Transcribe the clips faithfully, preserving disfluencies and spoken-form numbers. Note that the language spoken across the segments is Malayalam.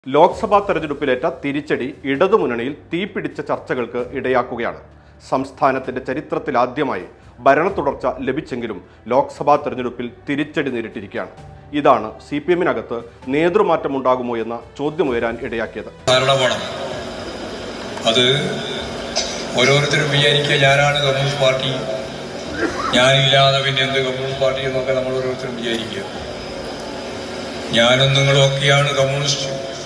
ലോക്സഭാ തെരഞ്ഞെടുപ്പിലേറ്റ തിരിച്ചടി ഇടതുമുന്നണിയിൽ തീപിടിച്ച ചർച്ചകൾക്ക് ഇടയാക്കുകയാണ്. സംസ്ഥാനത്തിന്റെ ചരിത്രത്തിലാദ്യമായി ഭരണ തുടർച്ച ലഭിച്ചെങ്കിലും ലോക്സഭാ തെരഞ്ഞെടുപ്പിൽ തിരിച്ചടി നേരിട്ടിരിക്കുകയാണ്. ഇതാണ് സി പി എമ്മിനകത്ത് നേതൃമാറ്റമുണ്ടാകുമോ എന്ന ചോദ്യമുയരാൻ ഇടയാക്കിയത്. അത് ഓരോരുത്തരും വിചാരിക്കുക ഞാനാണ് കമ്മ്യൂണിസ്റ്റ് പാർട്ടി, ഞാനില്ലാതെ പിന്നെ എന്ത് കമ്മ്യൂണിസ്റ്റ് പാർട്ടി എന്നൊക്കെ നമ്മൾ ഓരോരുത്തരും വിചാരിക്കുക. ഞാനും നിങ്ങളും ഒക്കെയാണ് കമ്മ്യൂണിസ്റ്റ്.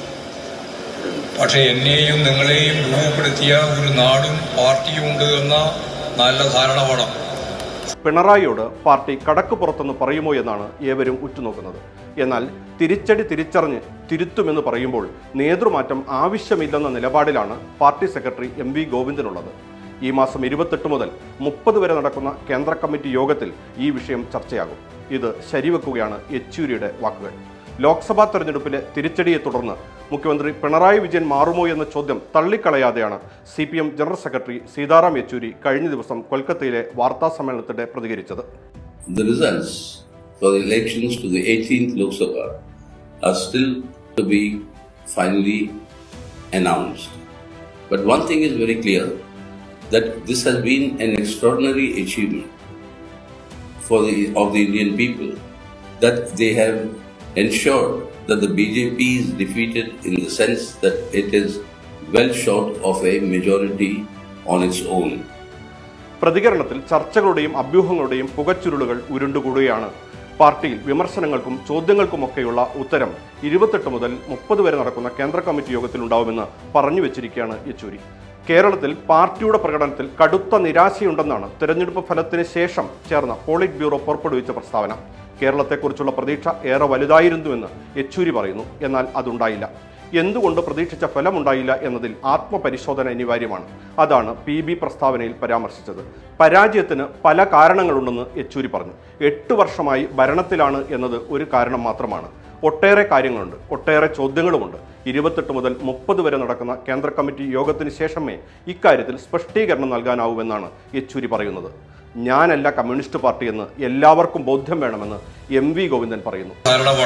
പക്ഷെ എന്നെയും നിങ്ങളെയും രൂപപ്പെടുത്തിയ ഒരു നാടും പാർട്ടിയും ഉണ്ട് എന്ന നല്ല ധാരണ വേണം. പിണറായിയോട് പാർട്ടി കടക്ക് പുറത്തെന്ന് പറയുമോ എന്നാണ് ഏവരും ഉറ്റുനോക്കുന്നത്. എന്നാൽ തിരിച്ചടി തിരിച്ചറിഞ്ഞ് തിരുത്തുമെന്ന് പറയുമ്പോൾ നേതൃമാറ്റം ആവശ്യമില്ലെന്ന നിലപാടിലാണ് പാർട്ടി സെക്രട്ടറി എം വി ഗോവിന്ദനുള്ളത്. ഈ മാസം ഇരുപത്തെട്ട് മുതൽ മുപ്പത് വരെ നടക്കുന്ന കേന്ദ്ര കമ്മിറ്റി യോഗത്തിൽ ഈ വിഷയം ചർച്ചയാകും. ഇത് ശരിവെക്കുകയാണ് യെച്ചൂരിയുടെ വാക്കുകൾ. ലോക്സഭാ തെരഞ്ഞെടുപ്പിലെ തിരിച്ചടിയെ തുടർന്ന് മുഖ്യമന്ത്രി പിണറായി വിജയൻ മാറുമോ എന്ന ചോദ്യം തള്ളിക്കളയാതെയാണ് C P M general secretary Sitaram Yechury കഴിഞ്ഞ ദിവസം കൊൽക്കത്തയിലെ വാർത്താ സമ്മേളനത്തിനിടെ പ്രതികരിച്ചത്. The results for the elections to the eighteenth Lok Sabha are still to be finally announced. But one thing is very clear, that this has been an extraordinary achievement for the of the Indian people, that they have ensured that the B J P is defeated in the sense that it is well short of a majority on its own. പ്രതികരണത്തിൽ ചർച്ചകളുടെയും അഭ്യൂഹങ്ങളുടെയും പുകച്ചുരുളുകൾ ഉരുണ്ടുകൂടുകയാണ്. പാർട്ടിയിൽ വിമർശനങ്ങൾക്കും ചോദ്യങ്ങൾക്കുമൊക്കെയുള്ള ഉത്തരം ഇരുപത്തെട്ട് മുതൽ മുപ്പത് വരെ നടക്കുന്ന കേന്ദ്ര കമ്മിറ്റി യോഗത്തിൽ ഉണ്ടാവുമെന്ന് പറഞ്ഞു വെച്ചിരിക്കുകയാണ് യെച്ചൂരി. കേരളത്തിൽ പാർട്ടിയുടെ പ്രകടനത്തിൽ കടുത്ത നിരാശയുണ്ടെന്നാണ് തെരഞ്ഞെടുപ്പ് ഫലത്തിന് ശേഷം ചേർന്ന പോളിറ്റ് ബ്യൂറോ പുറപ്പെടുവിച്ച പ്രസ്താവന. കേരളത്തെക്കുറിച്ചുള്ള പ്രതീക്ഷ ഏറെ വലുതായിരുന്നുവെന്ന് യെച്ചൂരി പറയുന്നു. എന്നാൽ അതുണ്ടായില്ല. എന്തുകൊണ്ട് പ്രതീക്ഷിച്ച ഫലമുണ്ടായില്ല എന്നതിൽ ആത്മപരിശോധന അനിവാര്യമാണ്. അതാണ് പി ബി പ്രസ്താവനയിൽ പരാമർശിച്ചത്. പരാജയത്തിന് പല കാരണങ്ങളുണ്ടെന്ന് യെച്ചൂരി പറഞ്ഞു. എട്ട് വർഷമായി ഭരണത്തിലാണ് എന്നത് ഒരു കാരണം മാത്രമാണ്. ഒട്ടേറെ കാര്യങ്ങളുണ്ട്, ഒട്ടേറെ ചോദ്യങ്ങളുമുണ്ട്. ഇരുപത്തെട്ട് മുതൽ മുപ്പത് വരെ നടക്കുന്ന കേന്ദ്ര കമ്മിറ്റി യോഗത്തിന് ശേഷമേ ഇക്കാര്യത്തിൽ സ്പഷ്ടീകരണം നൽകാനാവൂവെന്നാണ് യെച്ചൂരി പറയുന്നത്. ഞാനല്ല കമ്മ്യൂണിസ്റ്റ് പാർട്ടി എന്ന് എല്ലാവർക്കും ബോധ്യം വേണമെന്ന് എം വി ഗോവിന്ദൻ പറയുന്നു.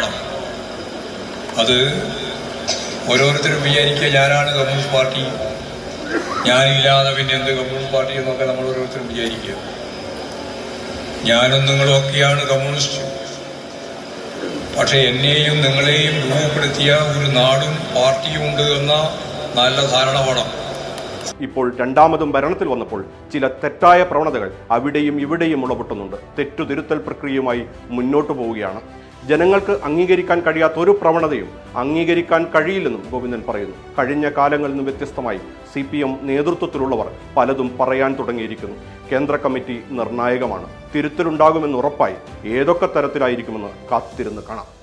അത് ഓരോരുത്തരും വിചാരിക്കുക ഞാനാണ് കമ്മ്യൂണിസ്റ്റ് പാർട്ടി, ഞാനില്ലാതെ പിന്നെ എന്ത് കമ്മ്യൂണിസ്റ്റ് പാർട്ടി എന്നൊക്കെ നമ്മൾ ഓരോരുത്തരും വിചാരിക്കുക. ഞാനും നിങ്ങളും ഒക്കെയാണ് കമ്മ്യൂണിസ്റ്റ്. പക്ഷെ എന്നെയും നിങ്ങളെയും രൂപപ്പെടുത്തിയ ഒരു നാടും പാർട്ടിയും ഉണ്ട് എന്ന നല്ല ധാരണ വേണം. ഇപ്പോൾ രണ്ടാമതും ഭരണത്തിൽ വന്നപ്പോൾ ചില തെറ്റായ പ്രവണതകൾ അവിടെയും ഇവിടെയും മുളപൊട്ടുന്നുണ്ട്. തെറ്റുതിരുത്തൽ പ്രക്രിയയുമായി മുന്നോട്ടു പോവുകയാണ്. ജനങ്ങൾക്ക് അംഗീകരിക്കാൻ കഴിയാത്ത ഒരു പ്രവണതയും അംഗീകരിക്കാൻ കഴിയില്ലെന്നും ഗോവിന്ദൻ പറയുന്നു. കഴിഞ്ഞ കാലങ്ങളിൽ നിന്നും വ്യത്യസ്തമായി സി പി എം നേതൃത്വത്തിലുള്ളവർ പലതും പറയാൻ തുടങ്ങിയിരിക്കുന്നു. കേന്ദ്ര കമ്മിറ്റി നിർണായകമാണ്. തിരുത്തലുണ്ടാകുമെന്ന് ഉറപ്പായി. ഏതൊക്കെ തരത്തിലായിരിക്കുമെന്ന് കാത്തിരുന്ന് കാണാം.